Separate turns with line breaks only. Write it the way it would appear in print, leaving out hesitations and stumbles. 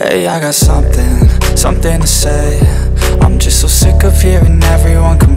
Hey, I got something to say. I'm just so sick of hearing everyone